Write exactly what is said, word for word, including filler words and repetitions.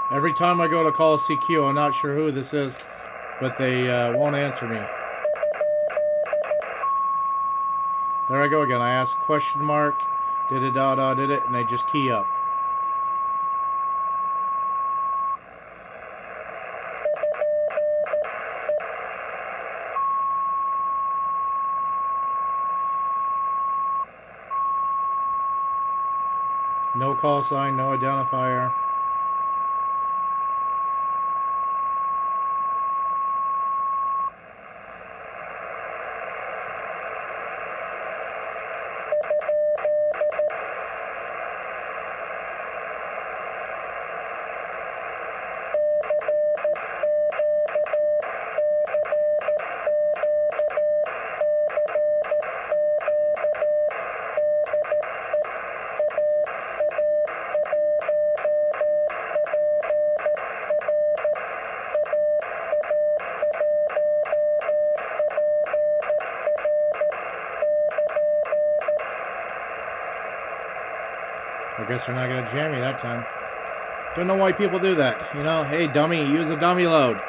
Every time I go to call C Q, I'm not sure who this is, but they uh, won't answer me. There I go again. I ask question mark, did it, da da, did it, and they just key up. No call sign, no identifier. I guess they're not going to jam me that time. Don't know why people do that. You know, hey dummy, use a dummy load.